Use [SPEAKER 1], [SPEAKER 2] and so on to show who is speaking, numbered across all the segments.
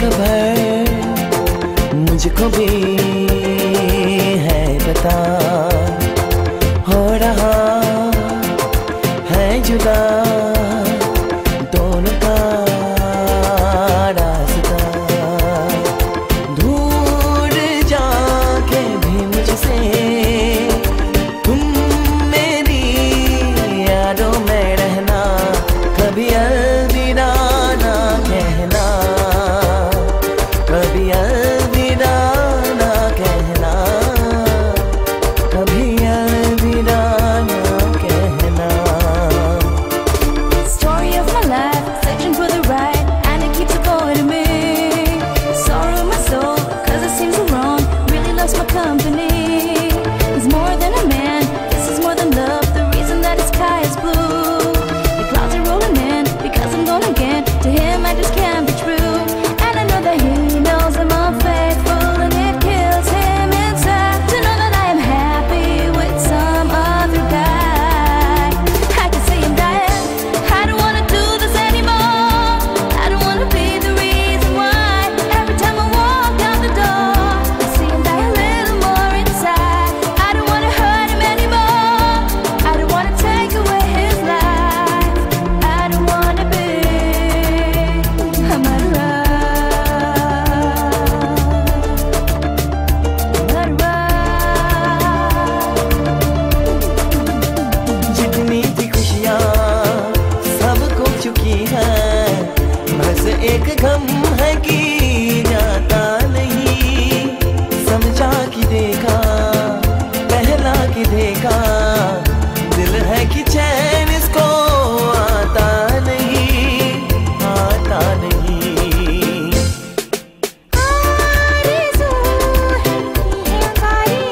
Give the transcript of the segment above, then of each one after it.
[SPEAKER 1] खबर मुझको भी है पता, हो रहा है जुदा दोनों का रास्ता। दूर जाके भी मुझसे तुम मेरी यादों में रहना, कभी अलविदा ना कहना, कभी अलविदा ना कहना, कभी अलविदा ना कहना।
[SPEAKER 2] Story of my life, searching for the right, and it keeps avoiding me. Sorrow my soul, cause it seems so wrong, really loves my company. He's more than a man, this is more than love, the reason that the sky is blue. The clouds are rolling in, because I'm gone again, to him I just can't be true. And I know that he knows I'm unfaithful, and it kills him inside to know that I am happy with some other guy. I can see him dying, I don't wanna do this anymore, I don't wanna be the reason why. Every time I walk out the door, I see him die a little more inside. I don't wanna hurt him anymore, I don't wanna take away his life, I don't wanna be a murderer.
[SPEAKER 1] जितनी थी खुशियाँ सब खो चुकी है, बस एक गम है कि जाता नहीं। समझा कि देखा, पहला कि देखा, दिल है कि चैन इसको आता नहीं, आता नहीं।
[SPEAKER 2] आरज़ू है कि हमारी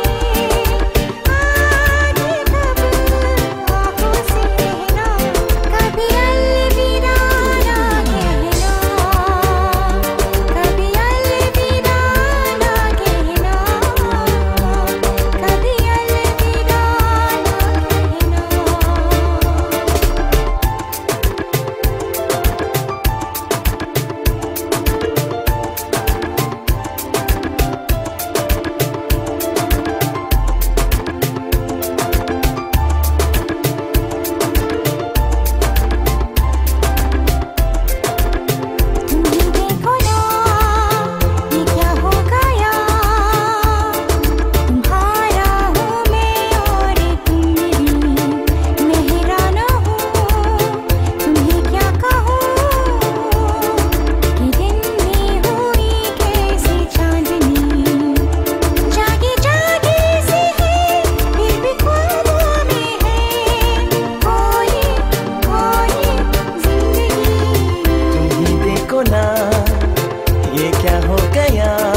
[SPEAKER 2] आगे कब आँखों से कहना, कभी अलविदा ना कहना, कभी अलविदा ना कहना, कभी अलविदा ना तुम्ही देखो ना ये क्या हो गया, तुम्हारा हूँ मैं और तुम मेरी, मैं हैरान हूँ तुम्हें क्या कहूँ, कि दिन में हुई कैसी चांदनी, जागी जागी सी है फिर भी ख्वाबों में है कोई कोई जिंदगी।
[SPEAKER 1] तुम ही देखो ना ये क्या हो गया,